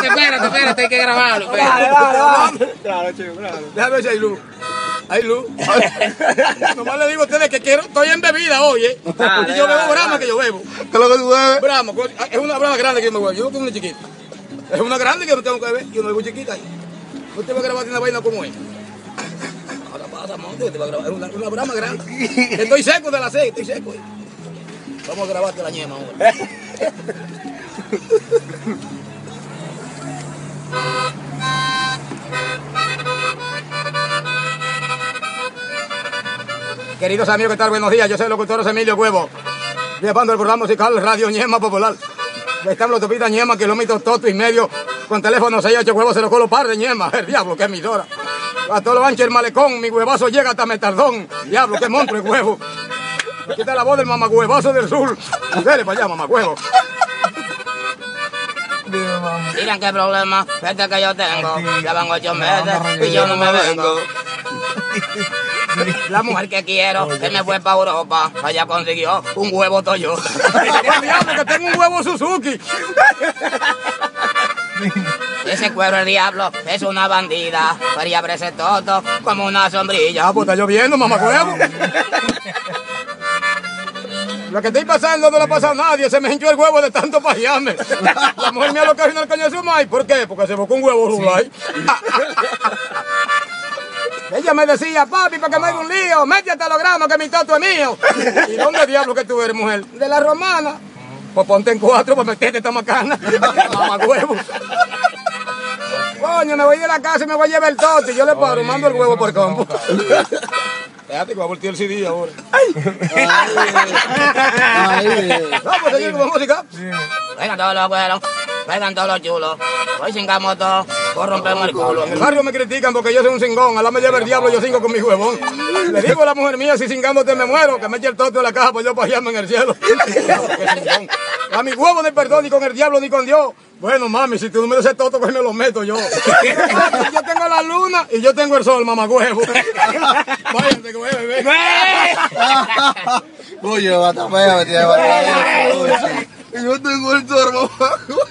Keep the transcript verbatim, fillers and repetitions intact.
espérate, espérate, espérate, hay que grabarlo. Dale, dale, dale. Claro, chico, claro. Déjame ver si hay luz. Hay luz. Nomás le digo a ustedes que quiero, estoy en bebida hoy, ¿eh? Dale, Y yo bebo dale, Brahma dale. que yo bebo. ¿Qué es lo que tú bebes? Brahma, es una Brahma grande que yo me bebo. Yo no tengo una chiquita. Es una grande que yo no tengo que beber. Yo no bebo chiquita. Usted va a grabar una vaina como esta. Ahora pasa, monte, te va a grabar. Es una, una Brahma grande. Estoy seco de la sed, estoy seco. ¿eh? Vamos a grabarte la ñema ahora. Queridos amigos, ¿qué tal? Buenos días. Yo soy el locutor Emilio Huevo, llevando el programa musical Radio Ñema Popular. Está en la autopista Ñema, kilómetro Toto y medio, con teléfono seis ocho huevos, se lo colo par de Ñema. El diablo, qué emisora. A todo lo ancho el malecón, mi huevazo llega hasta Metardón. Diablo, qué monstruo el huevo. Aquí está la voz del mamagüevazo del sur. Dele para allá, mamagüevo. Miren qué problema, este que yo tengo. Ya van ocho meses y yo no me vengo. La mujer que quiero, que me fue para Europa, allá consiguió un huevo Toyota. ¡Qué diablo, que tengo un huevo Suzuki! Ese cuero el diablo es una bandida, pero ella abre ese toto como una sombrilla. Ah, pues está lloviendo, mamagüevo. Lo que estoy pasando no lo ha pasado a nadie, se me hinchó el huevo de tanto pajearme. La mujer mía lo que vino al coño de su maíz. ¿Por qué? Porque se buscó un huevo rulay. Ella me decía, papi, para que no haya un lío, métete a los granos que mi toto es mío. ¿Y dónde diablo que tú eres, mujer? De la romana. Pues ponte en cuatro para meterte esta macana. Mamagüevo. Coño, me voy de la casa y me voy a llevar el toto y yo le paro, mando el huevo por campo. Espérate que va a voltear el C D ahora. Vamos a seguir con música. Vengan todos los güeros, vengan todos los chulos. Hoy cingamos todos, o rompemos el culo. En el barrio me critican porque yo soy un cingón. Alá me lleva el diablo, yo cingo con mi huevón. Le digo a la mujer mía, si cingándote me muero, que me eche el toto en la caja pues yo para hallarme en el cielo. A mi huevo no hay perdón ni con el diablo ni con Dios. Bueno, mami, si tú no me das ese toto, pues me lo meto yo. Yo tengo la luna y yo tengo el sol, mamagüevo. Váyanse, que voy a beber. Oye, bata fea, me tiene. Y yo tengo el sol, mamá.